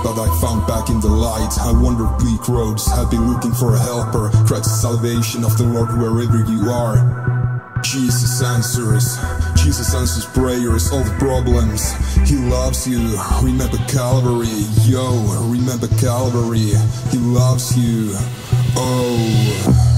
but I found back in the light. I wandered bleak roads, have been looking for a helper. Cried the salvation of the Lord wherever you are. Jesus answers prayers, all the problems. He loves you, remember Calvary. Yo, remember Calvary. He loves you, oh.